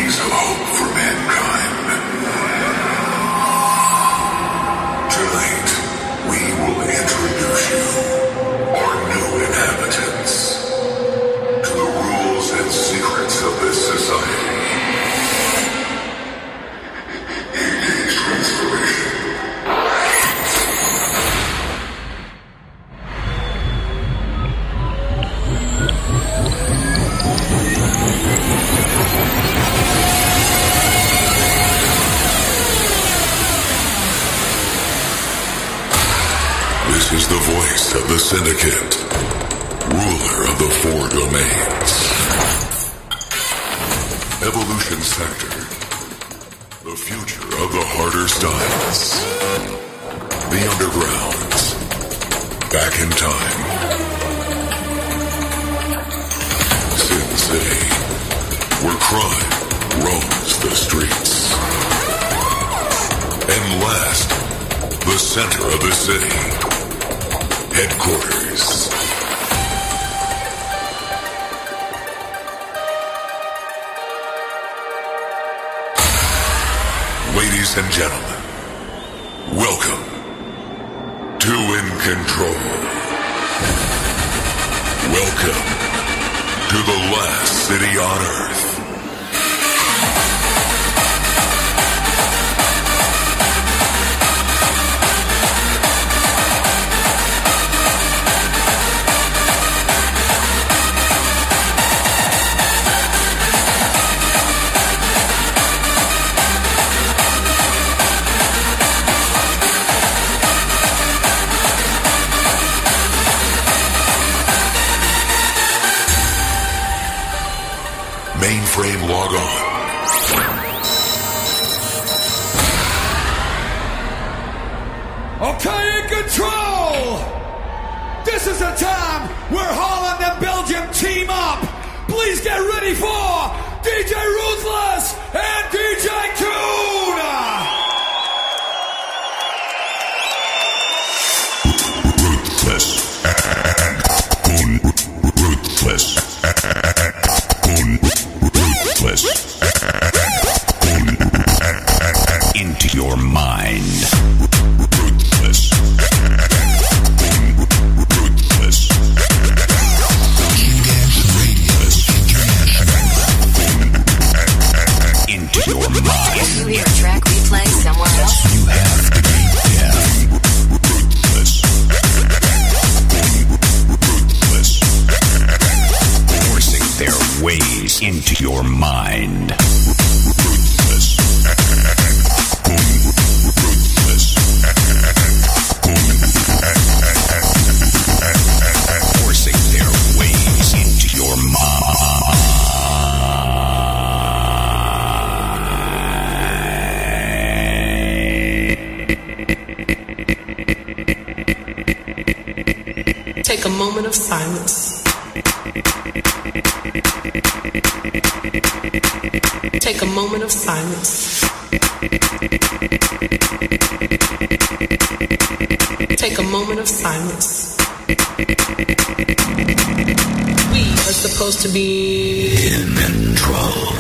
beacons of hope for mankind. Tonight, we will introduce you, our new inhabitants, to the rules and secrets of this society. Engage transformation. This is the voice of the Syndicate, ruler of the 4 domains. Evolution Sector, the future of the harder styles. The Undergrounds, back in time. Sin City, where crime roams the streets. And last, the center of the city. Headquarters. Ladies and gentlemen, welcome to In Control. Welcome to the last city on Earth. Mainframe log on. Okay, In Control! This is a time where Holland and Belgium team up. Please get ready for DJ Ruthless and DJ Toon! Ruthless and Ruthless into your mind. Ruthless. Ruthless. Ruthless. Into your mind. If you hear a track replay somewhere else, You have to be deaf. Ruthless. Ruthless. Forcing their ways into your mind. Ruthless. Forcing their ways into your mind. Take a moment of silence. Take a moment of silence. Take a moment of silence. We are supposed to be In control.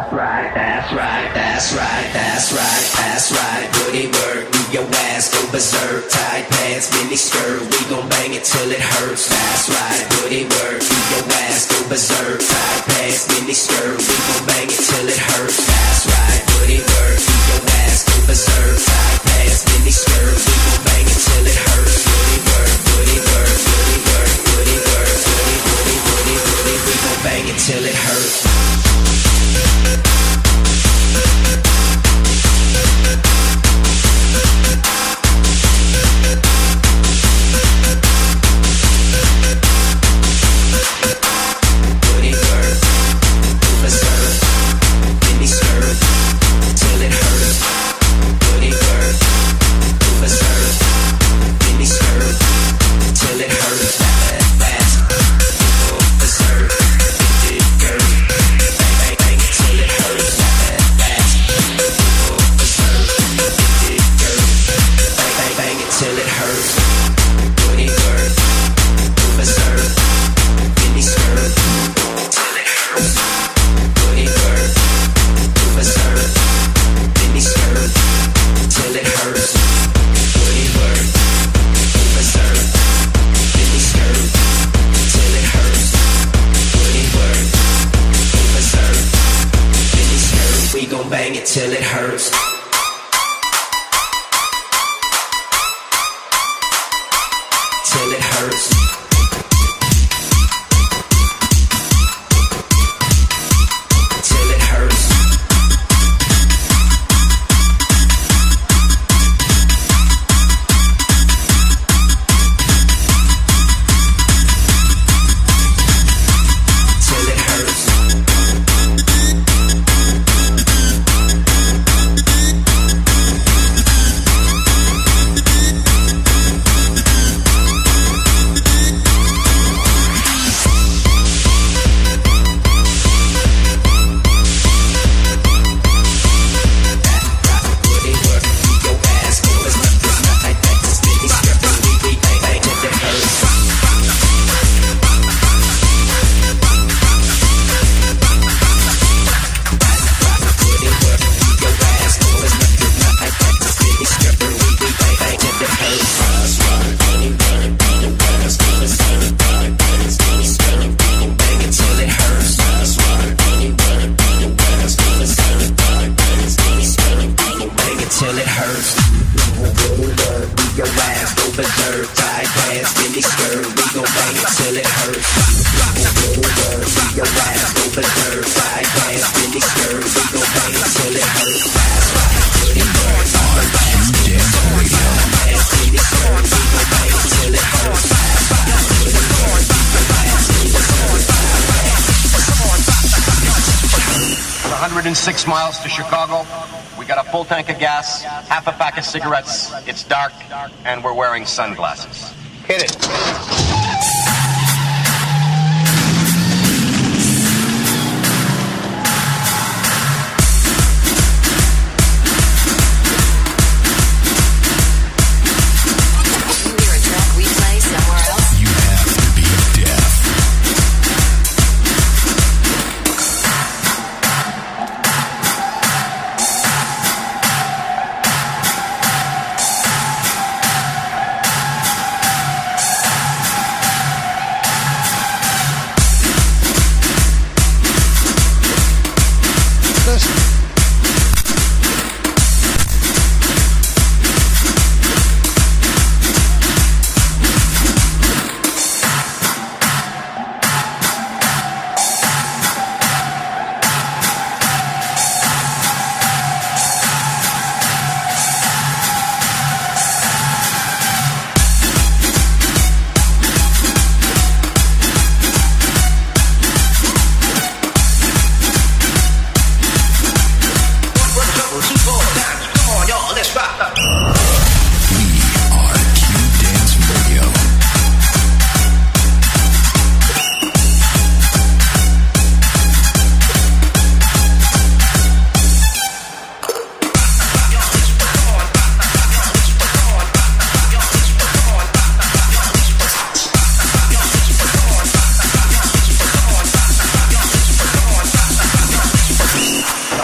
right, that's right, that's right, that's right, that's right. Booty work, move your ass, go berserk. Tight pants, mini skirt, we gon' bang it till it hurts. That's right, booty work, move your ass, go berserk. Tight pants, mini skirt, we gon' bang it till it hurts. That's right, booty work, move your ass, go berserk. Tight pants, mini skirt, we gon' bang it till it hurts. Booty work, booty work, booty work, booty work, booty, booty, booty, booty, we gon' bang it till it hurts. Till it hurts. Till it hurts. Till it hurts. Till it hurts. Till it hurts. Your ass go berserk. Tight pants, mini skirt. We gon' bang it till it hurts. Your ass go berserk. Tight pants, mini skirt. We gon' bang it till it hurts. That's right. Mini skirt. We gon' bang it till it hurts. 106 miles to Chicago. We got a full tank of gas, half a pack of cigarettes. It's dark, and we're wearing sunglasses. Hit it.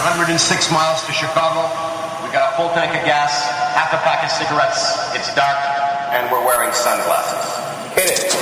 106 miles to Chicago. We got a full tank of gas, half a pack of cigarettes. It's dark, and we're wearing sunglasses. Hit it.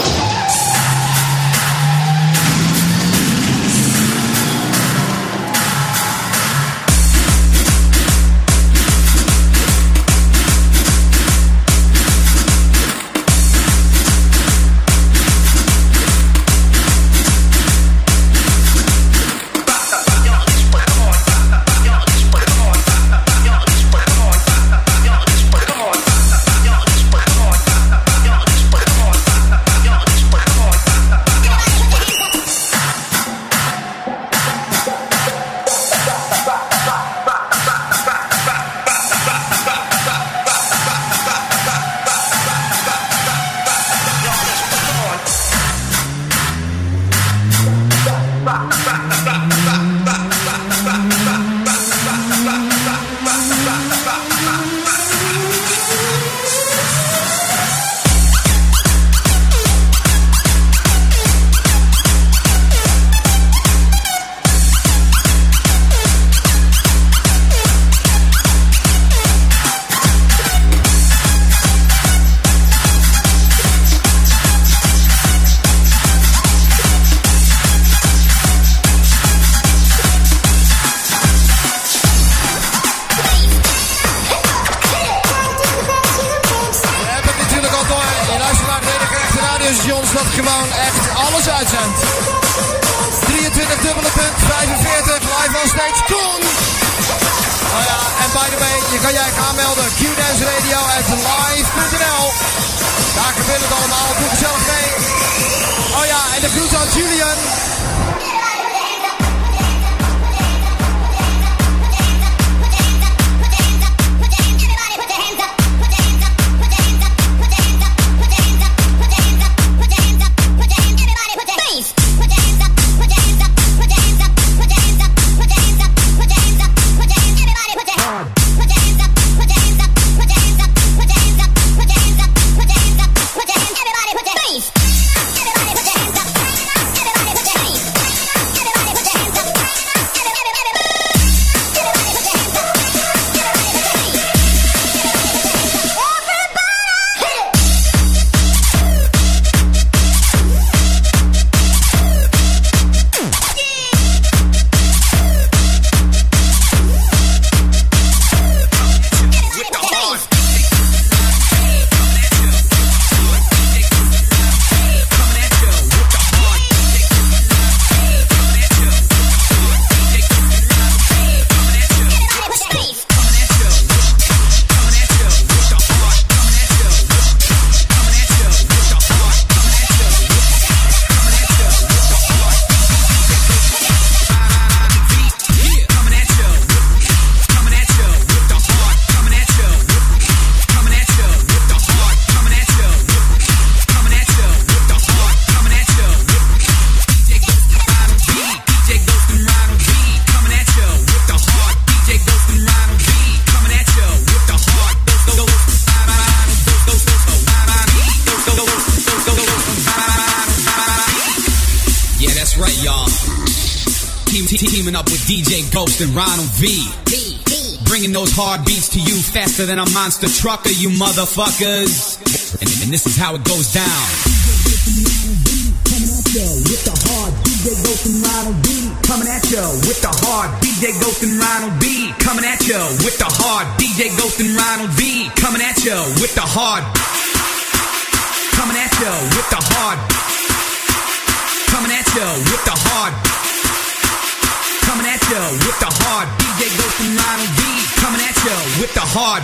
Teaming up with DJ Ghost and Ronald V. Bringing those hard beats to you faster than a monster trucker, you motherfuckers. And this is how it goes down. With the hard DJ Ghost and Ronald V. Coming at you with the hard DJ Ghost and Ronald V. Coming at you with the hard DJ Ghost and Ronald V. Coming at you with the hard. Coming at you with the hard. Coming at you with the hard. Coming at you with the hard DJ Ghost and Ronald V. Coming at you with the hard.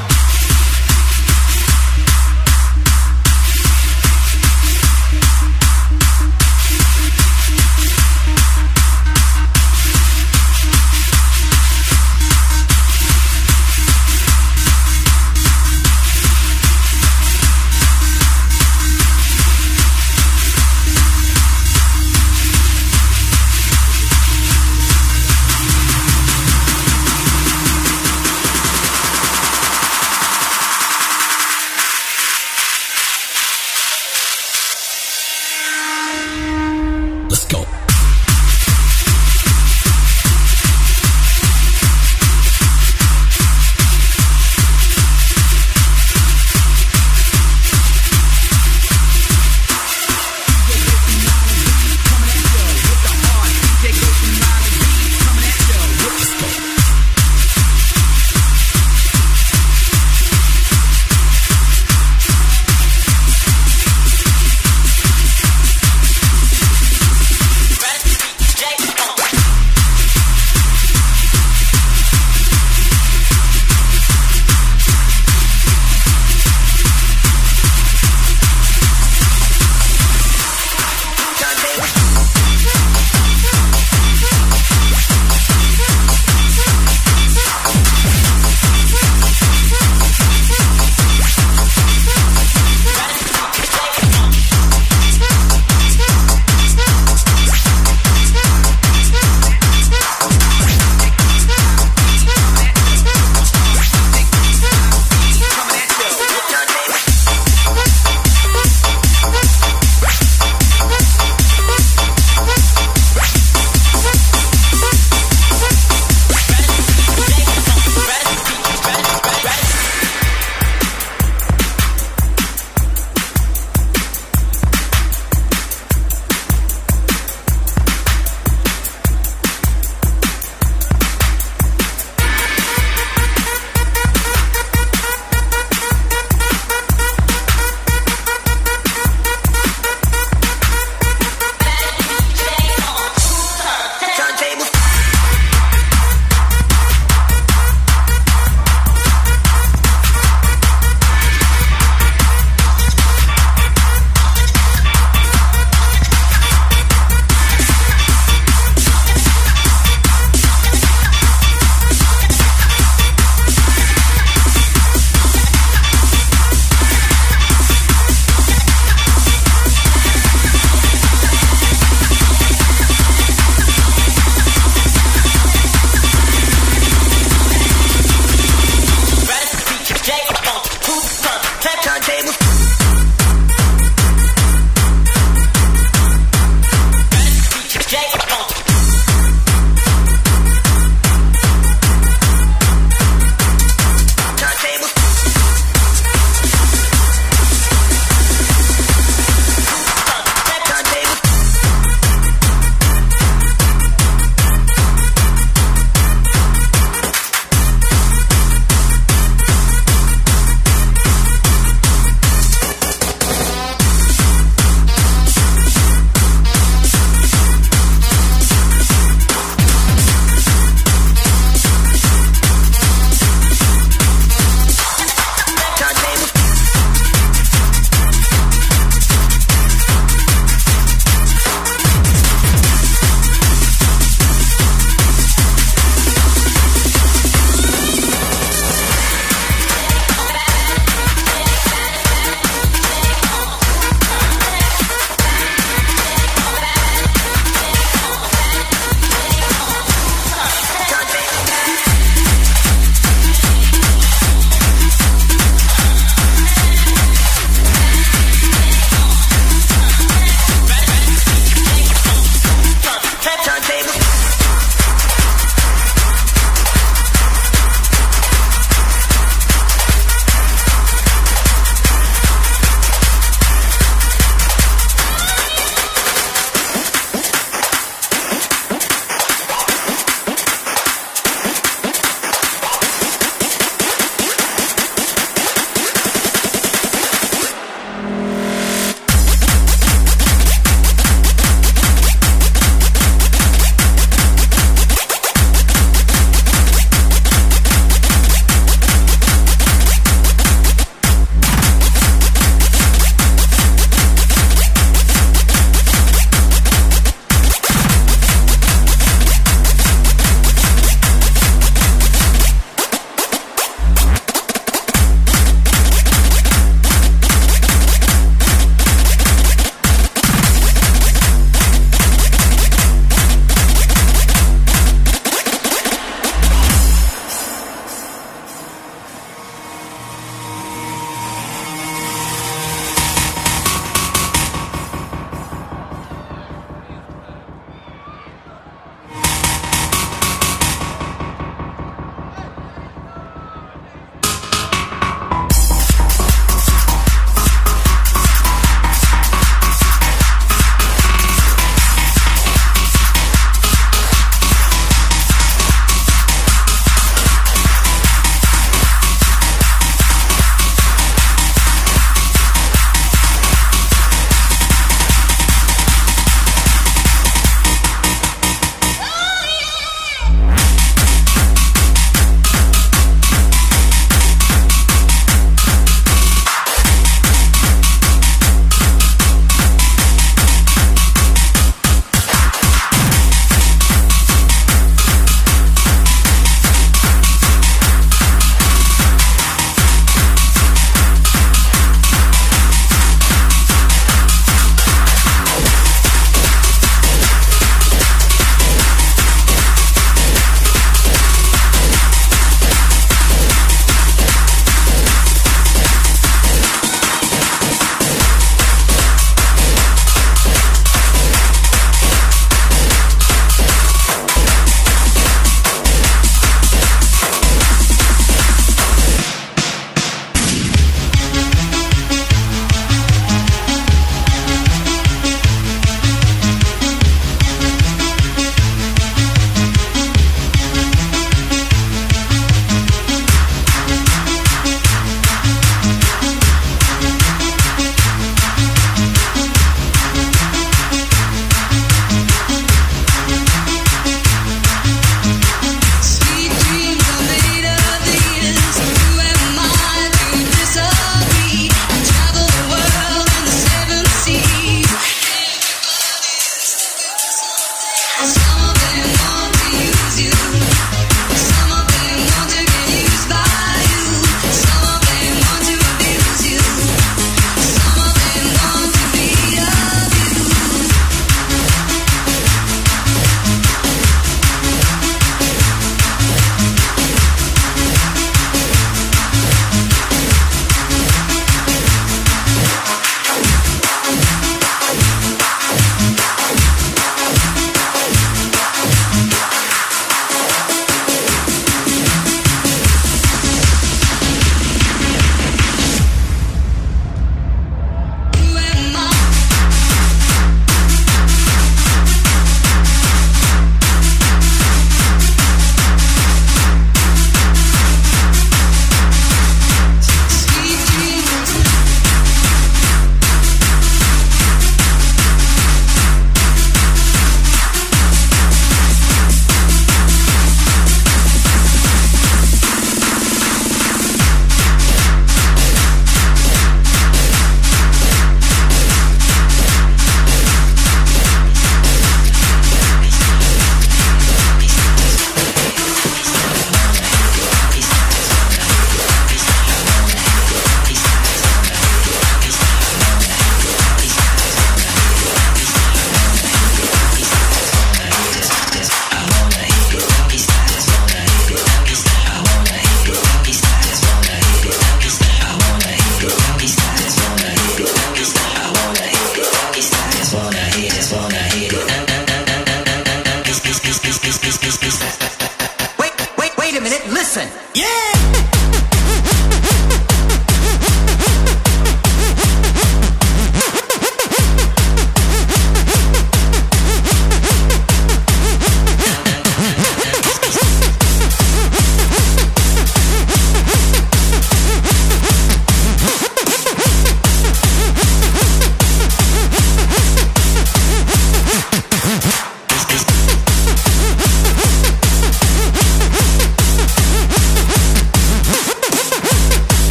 minute, listen. Yeah!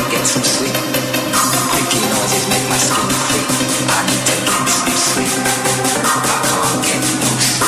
can't get some sleep. Creaky noises make my skin creep. I need to get some sleep. I can't get no sleep.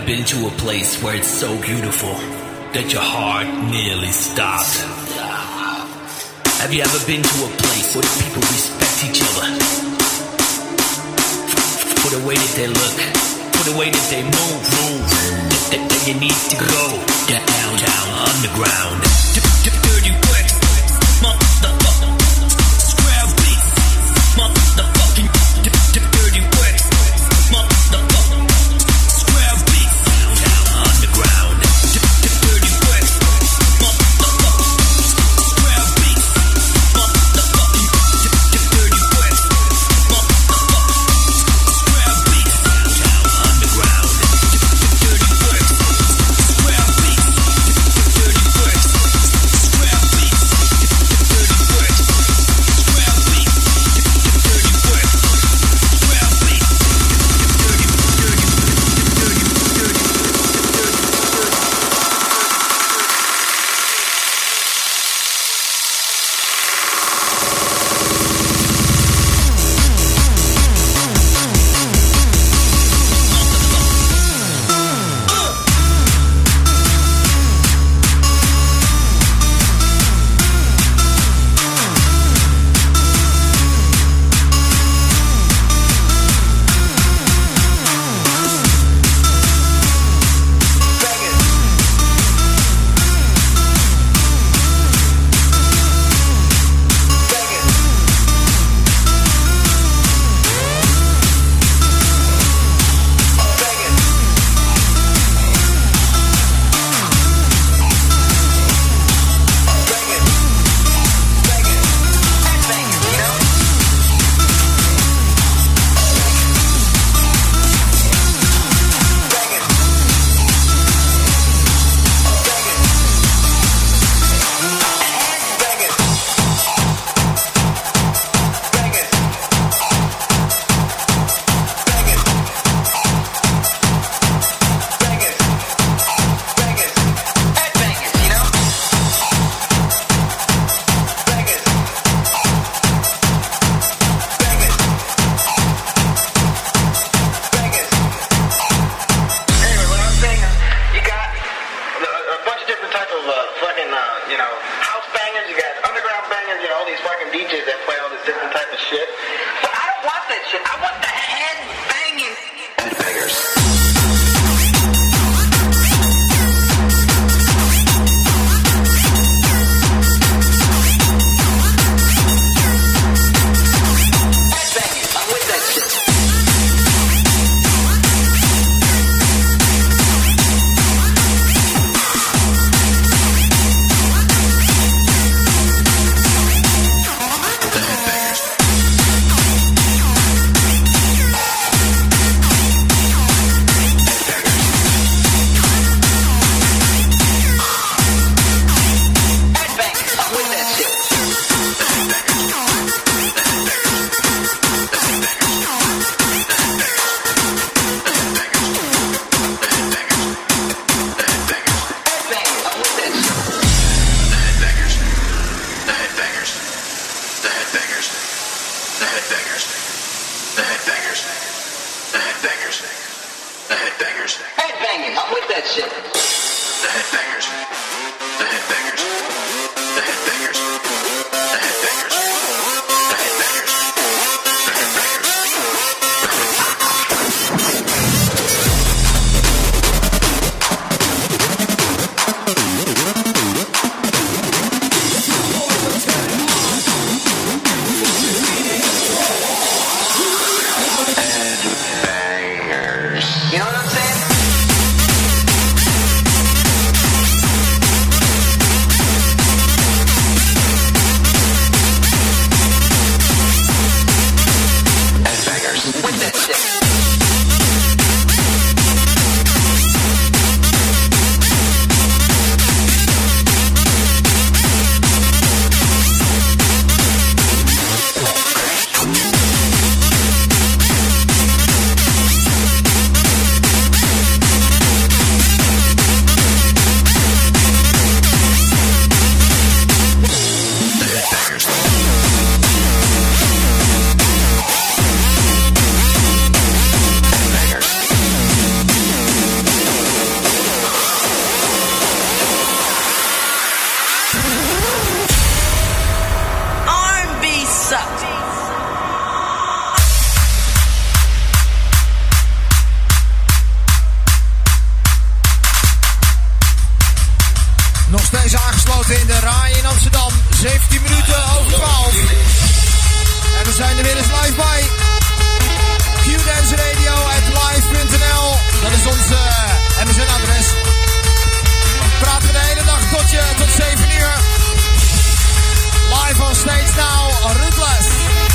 been to a place where it's so beautiful that your heart nearly stopped? Have you ever been to a place where the people respect each other? For the way that they look, for the way that they move, that you need to go down, underground. Dirty bricks, motherfucker. Square beats, motherfucking dirty bricks, motherfucker. Square beats, down, underground. Dirty bricks, motherfucker. Square beats, motherfucking dirty bricks, motherfucker. Square beats, down, underground. Dirty bricks, square beats, dirty bricks, square beats, dirty bricks, square beats, dirty bricks, square beats, steeds aangesloten in de RAI in Amsterdam. 17 minuten over 12. En we zijn er weer eens live bij. qdanceradio@live.nl. Dat is ons MSN-adres. Praten we de hele dag tot 7 uur. Live on stage now, Ruthless.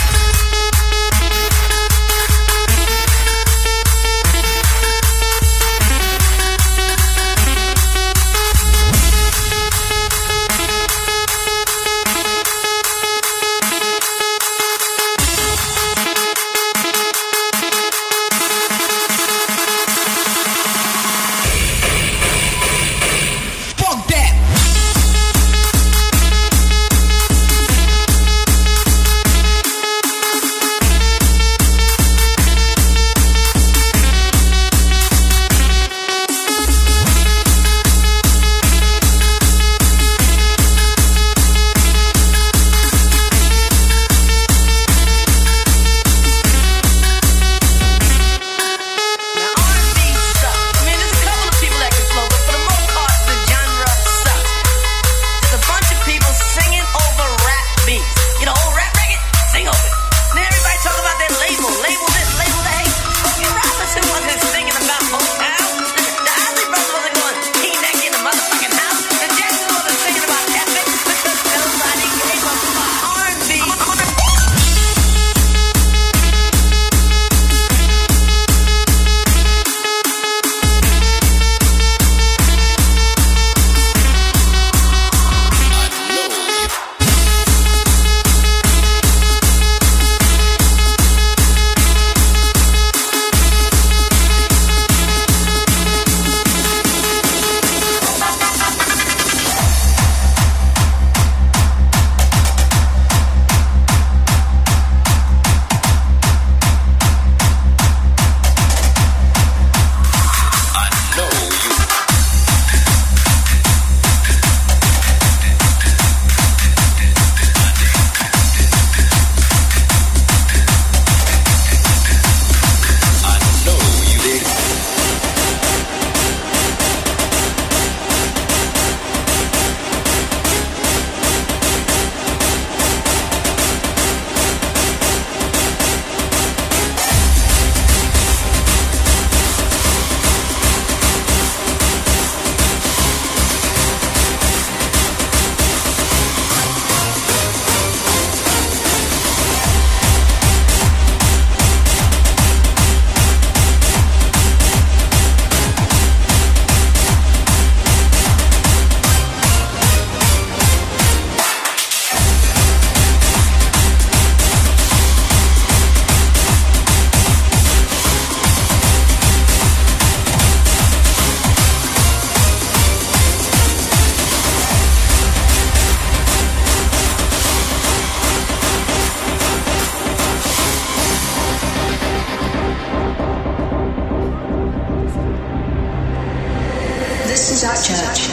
is our church.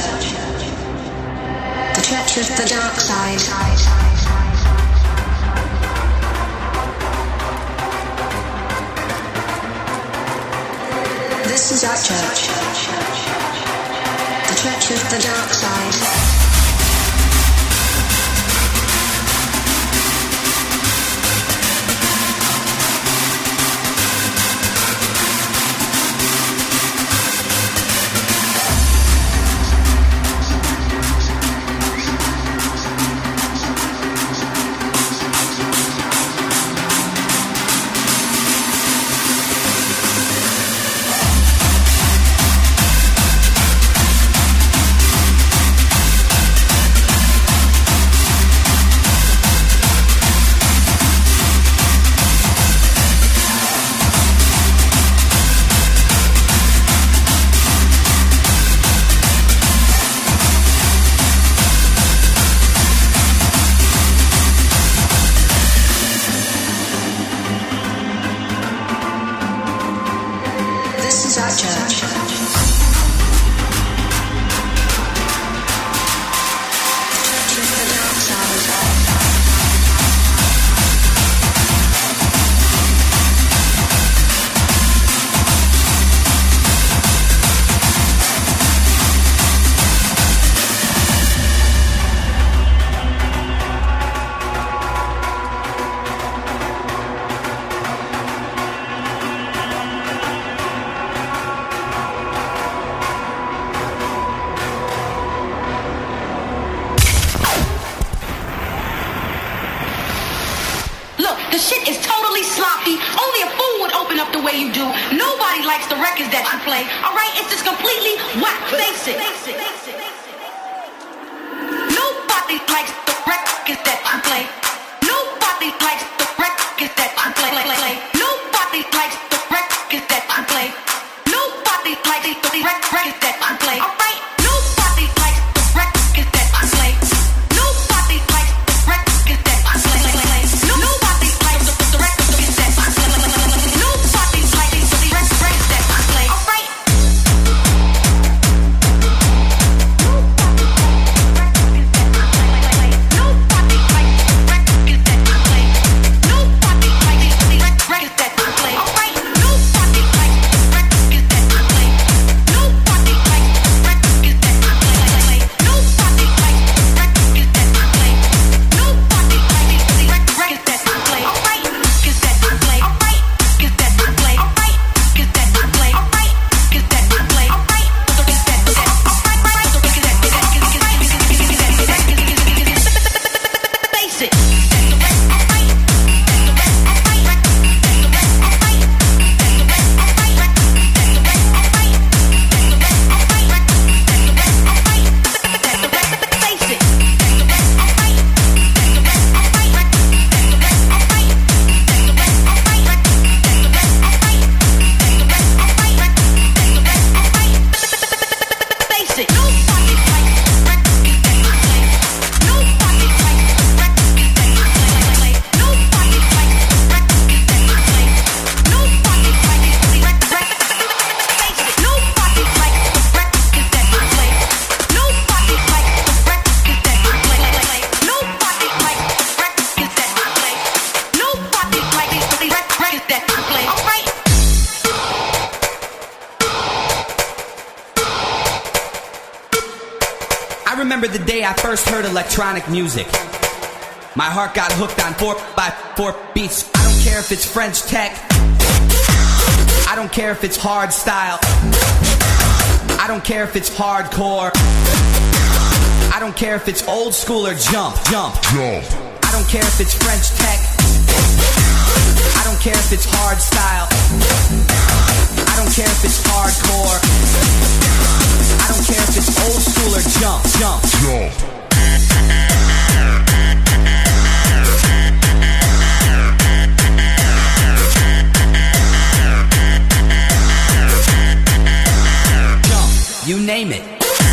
The Church of the Dark Side. This is our church. The Church of the Dark Side. The shit is totally sloppy. Only a fool would open up the way you do. Nobody likes the records that you play. Alright, it's just completely whack. Face it. Nobody likes the records that you play. Nobody likes the records that you play. Nobody likes the records that you play. Nobody likes the records that you play. Alright, nobody likes the records that you play. Nobody likes the records that you play. Nobody likes the records that you play. Nobody likes the records that you play. Alright. remember the day I first heard electronic music. My heart got hooked on 4x4 beats. I don't care if it's French tech. I don't care if it's hard style. I don't care if it's hardcore. I don't care if it's old school or jump. I don't care if it's French tech. I don't care if it's hard style. I don't care if it's hardcore. I don't care if it's old school or jump. You name it.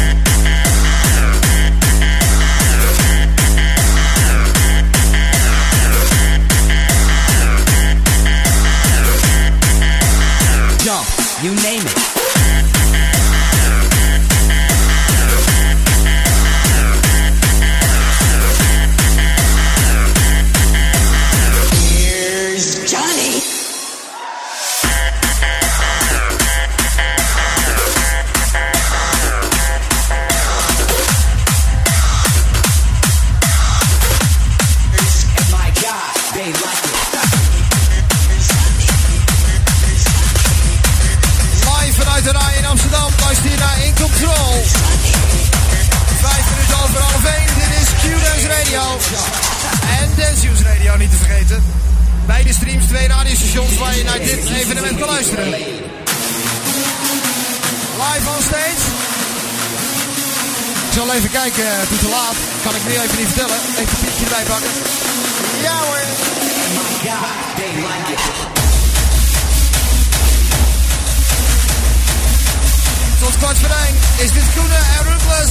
Jump, you name it. Here's Johnny. Amsterdam, luister hier naar In Control. 5 minuten over half 1. Dit is Q-Dance Radio. En Dance News Radio niet te vergeten. Beide streams, 2 radiostations waar je naar dit evenement kan luisteren. Live on stage. Ik zal even kijken, hoe te laat. Kan ik nu even niet vertellen. Even een piekje erbij pakken. Ja hoor. My God, they like it. Tot 12:15 is dit Koenen en Ruthless.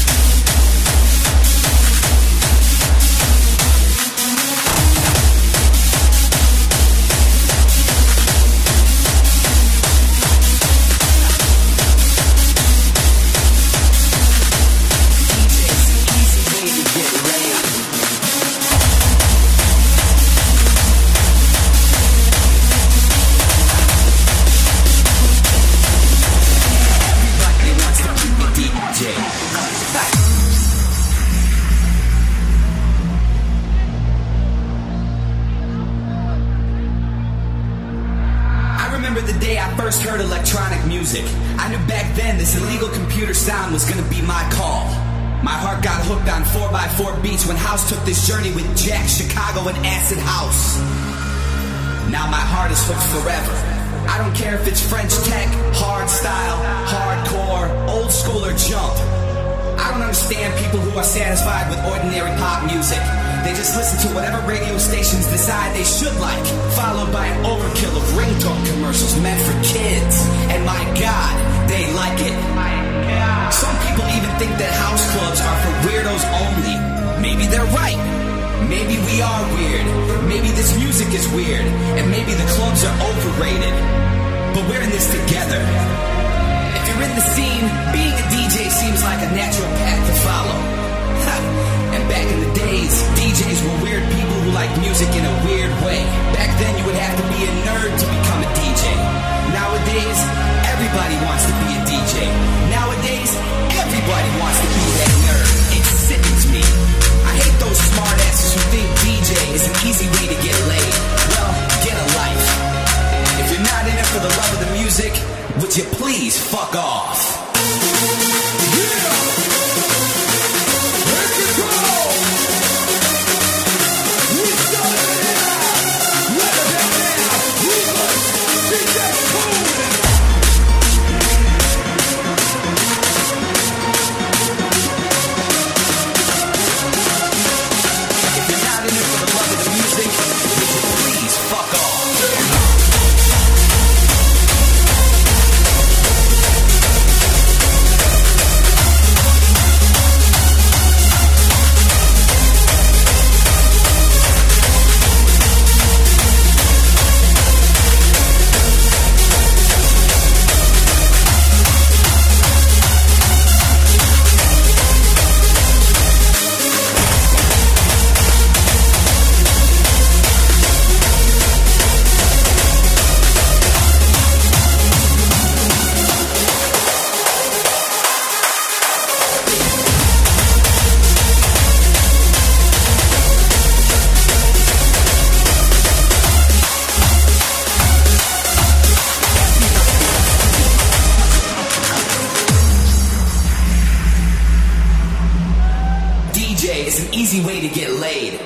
First heard electronic music. I knew back then this illegal computer sound was gonna be my call. My heart got hooked on 4x4 beats when House took this journey with Jack, Chicago, and Acid House. Now my heart is hooked forever. I don't care if it's French tech, hard style, hardcore, old school, or jump. I don't understand people who are satisfied with ordinary pop music. They just listen to whatever radio stations decide they should like, followed by an overkill of ringtone commercials meant for kids. And my God, they like it. Some people even think that house clubs are for weirdos only. Maybe they're right. Maybe we are weird. Maybe this music is weird. And maybe the clubs are overrated. But we're in this together. If you're in the scene, being a DJ seems like a natural path to follow. And back in the days, DJs were weird people who liked music in a weird way. Back then you would have to be a nerd to become a DJ. Nowadays, everybody wants to be a DJ. Nowadays, everybody wants to be that nerd. It sickens me. I hate those smartasses who think DJ is an easy way to get laid. Well, get a life. If you're not in it for the love of the music, would you please fuck off? Easy way to get laid.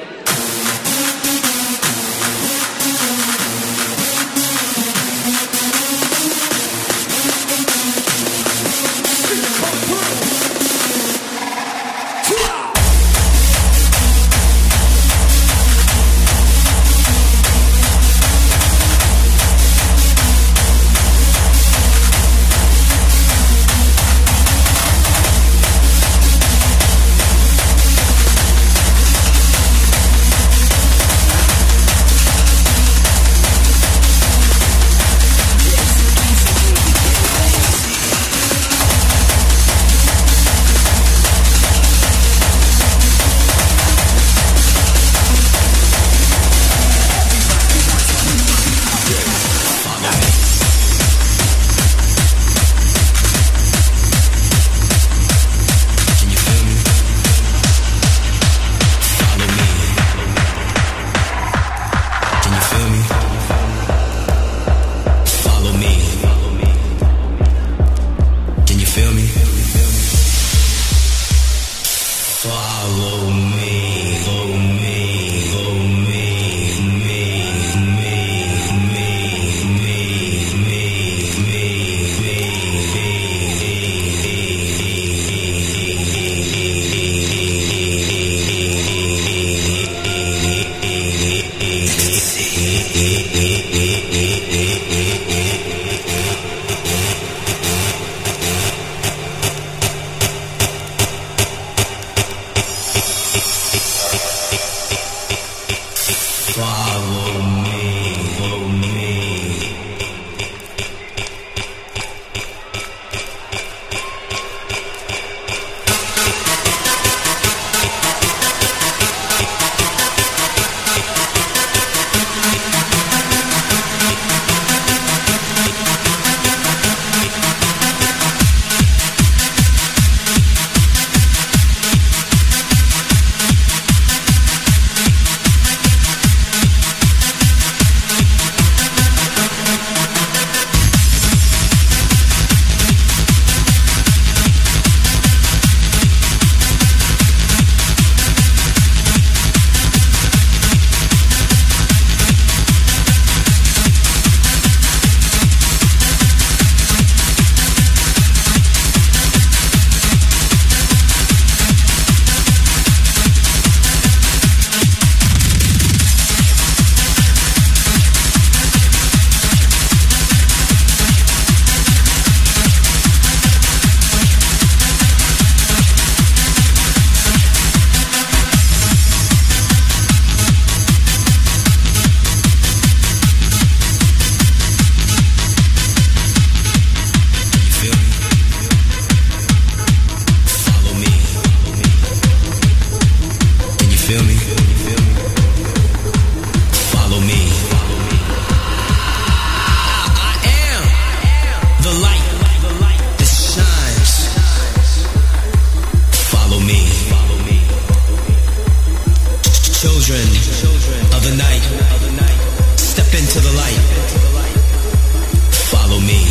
children of the night, step into the light. Follow me.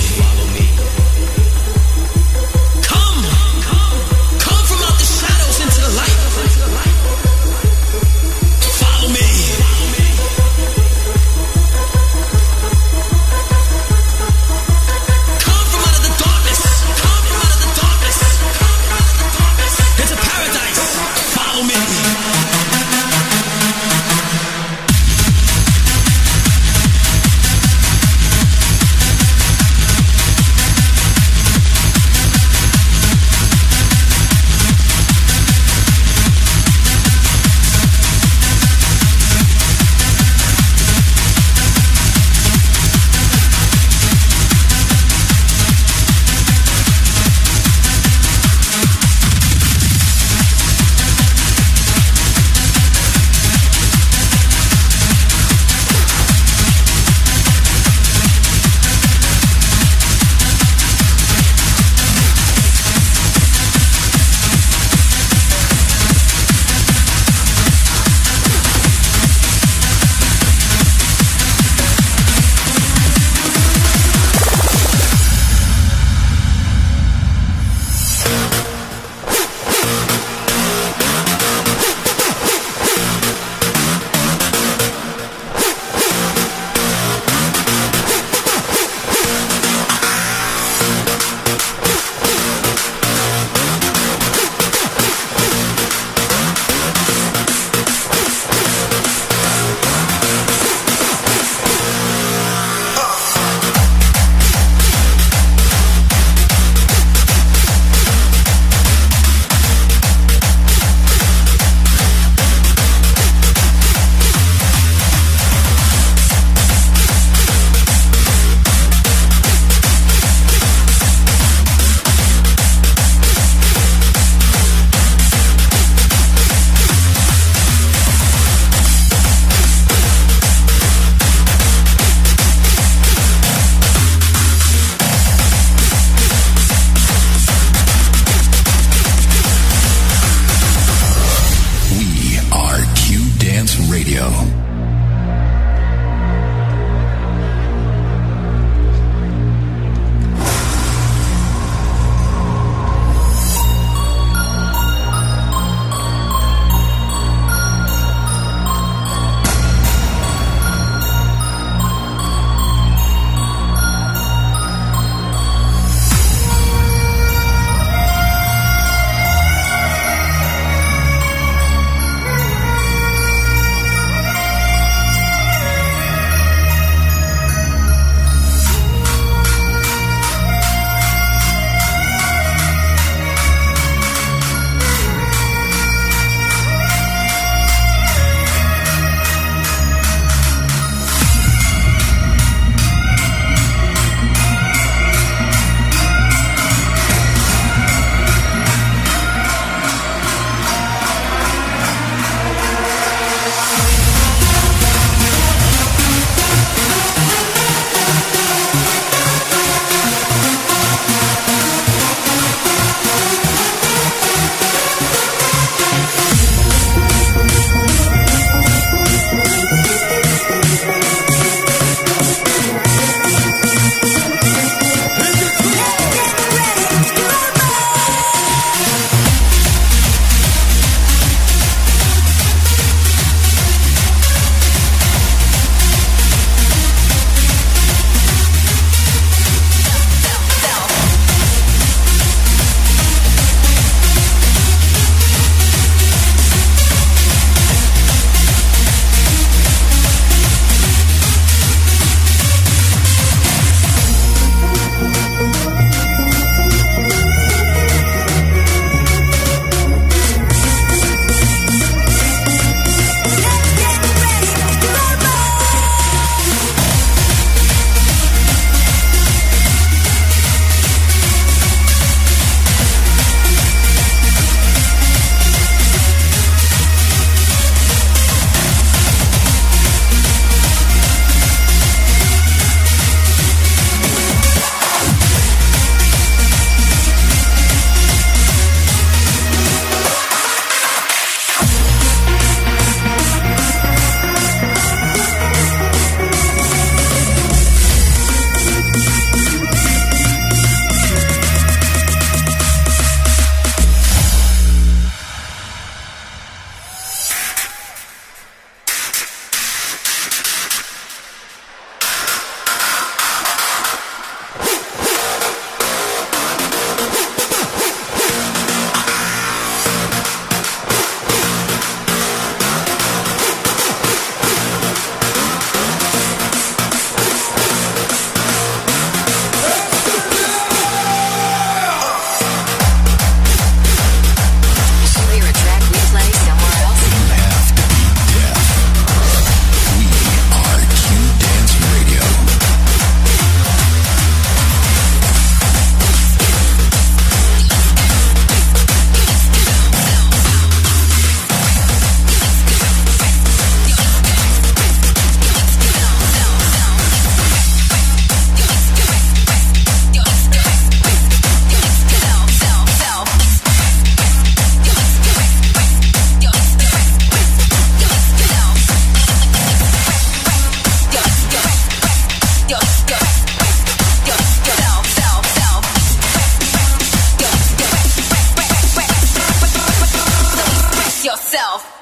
Come from out the shadows into the light. Follow me. Come from out of the darkness. Into paradise. Follow me.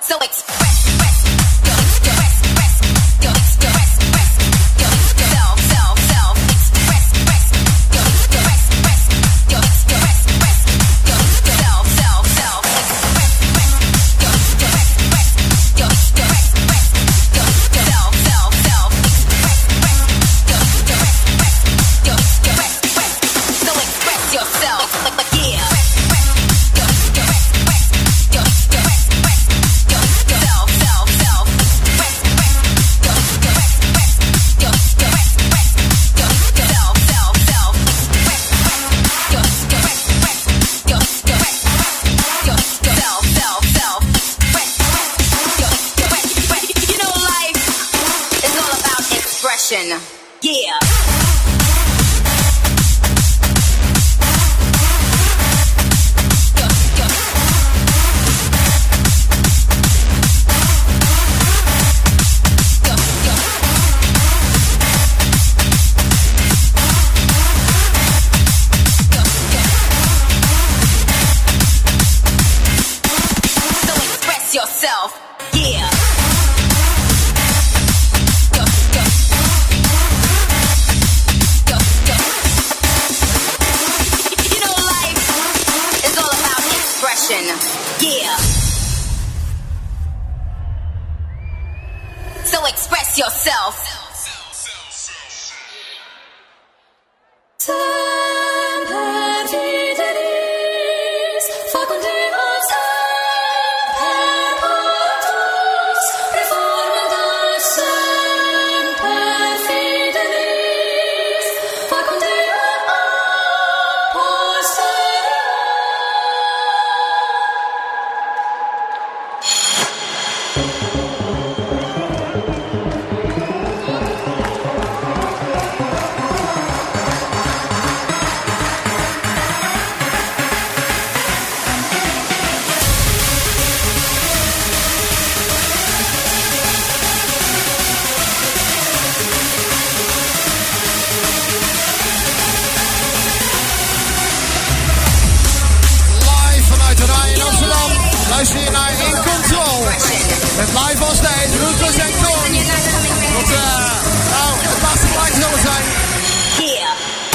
So express yeah. So express yourself, yeah. Yeah. So express yourself. Luister je naar In Control. Met live on stage, Ruthless en Korn. Tot, het laatste plaatje zullen zijn. Yeah.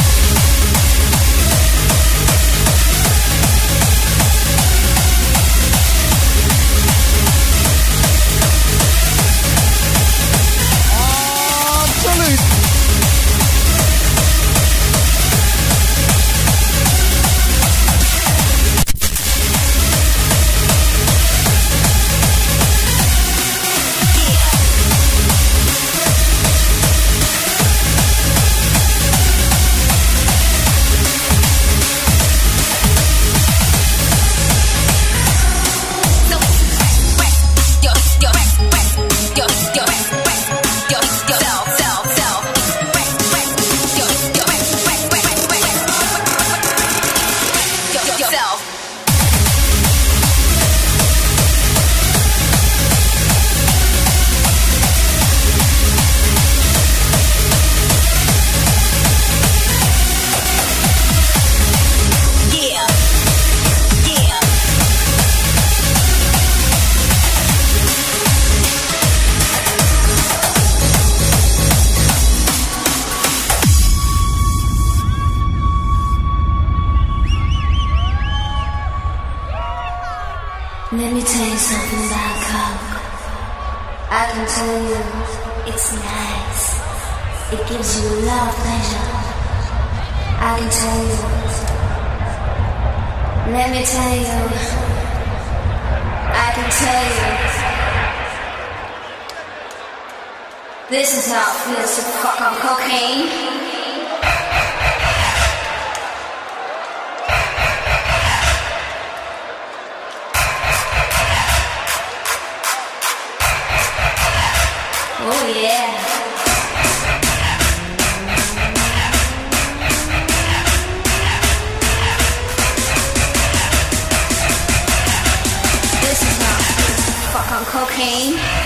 Absoluut. Let me tell you something about coke. I can tell you it's nice. It gives you a lot of pleasure. I can tell you. Let me tell you. I can tell you. This is how it feels to fuck on cocaine. Oh yeah. This is not fuck on cocaine.